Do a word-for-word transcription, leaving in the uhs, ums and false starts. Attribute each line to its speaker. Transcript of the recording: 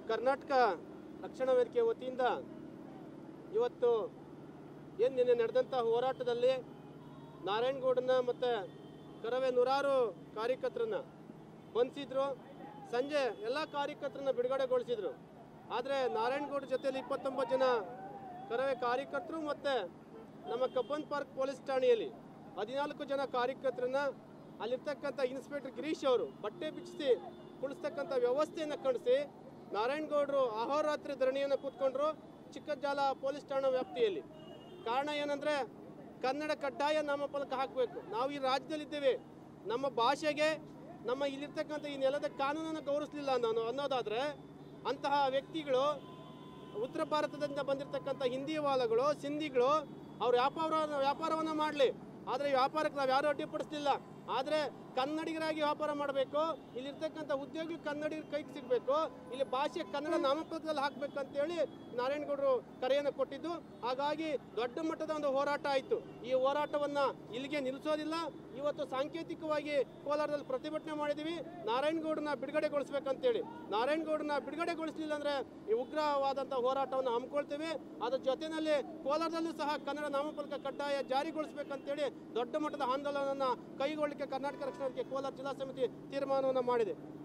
Speaker 1: ಕರ್ನಾಟಕ ರಕ್ಷಣಾ ವೇದಿಕೆ ವತಿಯಿಂದ ಇವತ್ತು ಏನು ನಿನ್ನೆ ನಡೆದಂಥ ಹೋರಾಟದಲ್ಲಿ ನಾರಾಯಣಗೌಡನ ಮತ್ತು ಕರವೇ ನೂರಾರು ಕಾರ್ಯಕರ್ತರನ್ನ ಬಂಧಿಸಿದ್ರು. ಸಂಜೆ ಎಲ್ಲ ಕಾರ್ಯಕರ್ತರನ್ನ ಬಿಡುಗಡೆಗೊಳಿಸಿದ್ರು. ಆದರೆ ನಾರಾಯಣಗೌಡ ಜೊತೆಯಲ್ಲಿ ಇಪ್ಪತ್ತೊಂಬತ್ತು ಜನ ಕರವೇ ಕಾರ್ಯಕರ್ತರು ಮತ್ತು ನಮ್ಮ ಕಬ್ಬನ್ ಪಾರ್ಕ್ ಪೊಲೀಸ್ ಠಾಣೆಯಲ್ಲಿ ಹದಿನಾಲ್ಕು ಜನ ಕಾರ್ಯಕರ್ತರನ್ನ ಅಲ್ಲಿರ್ತಕ್ಕಂಥ ಇನ್ಸ್ಪೆಕ್ಟರ್ ಗಿರೀಶ್ ಅವರು ಬಟ್ಟೆ ಬಿಚ್ಚಿಸಿ ಕುಳಿಸ್ತಕ್ಕಂಥ ವ್ಯವಸ್ಥೆಯನ್ನು ಕಾಣಿಸಿ ನಾರಾಯಣಗೌಡರು ಅಹೋರಾತ್ರಿ ಧರಣಿಯನ್ನು ಕೂತ್ಕೊಂಡ್ರು ಚಿಕ್ಕಜಾಲ ಪೊಲೀಸ್ ಠಾಣಾ ವ್ಯಾಪ್ತಿಯಲ್ಲಿ. ಕಾರಣ ಏನಂದರೆ ಕನ್ನಡ ಕಡ್ಡಾಯ ನಾಮಫಲಕ ಹಾಕಬೇಕು. ನಾವು ಈ ರಾಜ್ಯದಲ್ಲಿದ್ದೇವೆ, ನಮ್ಮ ಭಾಷೆಗೆ ನಮ್ಮ ಇಲ್ಲಿರ್ತಕ್ಕಂಥ ಈ ನೆಲದ ಕಾನೂನನ್ನು ಗೌರವಿಸಲಿಲ್ಲ ನಾನು ಅನ್ನೋದಾದರೆ ಅಂತಹ ವ್ಯಕ್ತಿಗಳು ಉತ್ತರ ಭಾರತದಿಂದ ಬಂದಿರತಕ್ಕಂಥ ಹಿಂದಿವಾಲಗಳು ಸಿಂಧಿಗಳು ಅವ್ರ ವ್ಯಾಪಾರ ವ್ಯಾಪಾರವನ್ನು ಮಾಡಲಿ, ಆದರೆ ವ್ಯಾಪಾರಕ್ಕೆ ನಾವು ಯಾರೂ ಅಡ್ಡಿಪಡಿಸಲಿಲ್ಲ. ಆದರೆ ಕನ್ನಡಿಗರಾಗಿ ವ್ಯಾಪಾರ ಮಾಡಬೇಕು, ಇಲ್ಲಿರ್ತಕ್ಕಂಥ ಉದ್ಯೋಗಿಗಳು ಕನ್ನಡಿಗರ ಕೈಗೆ ಸಿಗಬೇಕು, ಇಲ್ಲಿ ಭಾಷೆ ಕನ್ನಡ ನಾಮಪತ್ರದಲ್ಲಿ ಹಾಕಬೇಕಂತೇಳಿ ನಾರಾಯಣಗೌಡರು ಕರೆಯನ್ನು ಕೊಟ್ಟಿದ್ದು. ಹಾಗಾಗಿ ದೊಡ್ಡ ಮಟ್ಟದ ಒಂದು ಹೋರಾಟ ಆಯಿತು. ಈ ಹೋರಾಟವನ್ನು ಇಲ್ಲಿಗೆ ನಿಲ್ಲಿಸೋದಿಲ್ಲ. ಇವತ್ತು ಸಾಂಕೇತಿಕವಾಗಿ ಕೋಲಾರದಲ್ಲಿ ಪ್ರತಿಭಟನೆ ಮಾಡಿದ್ದೀವಿ, ನಾರಾಯಣಗೌಡರನ್ನ ಬಿಡುಗಡೆಗೊಳಿಸ್ಬೇಕಂತೇಳಿ. ನಾರಾಯಣಗೌಡರನ್ನ ಬಿಡುಗಡೆಗೊಳಿಸಲಿಲ್ಲ ಅಂದರೆ ಈ ಉಗ್ರವಾದಂಥ ಹೋರಾಟವನ್ನು ಹಮ್ಮಿಕೊಳ್ತೀವಿ. ಅದರ ಜೊತೆಯಲ್ಲಿ ಕೋಲಾರದಲ್ಲೂ ಸಹ ಕನ್ನಡ ನಾಮಫಲಕ ಕಡ್ಡಾಯ ಜಾರಿಗೊಳಿಸಬೇಕಂತೇಳಿ ದೊಡ್ಡ ಮಟ್ಟದ ಆಂದೋಲನವನ್ನು ಕೈಗೊಳ್ಳಲಿಕ್ಕೆ ಕರ್ನಾಟಕ ರಕ್ಷಣಾ ವೇದಿಕೆ ಕೋಲಾರ ಜಿಲ್ಲಾ ಸಮಿತಿ ತೀರ್ಮಾನವನ್ನು ಮಾಡಿದೆ.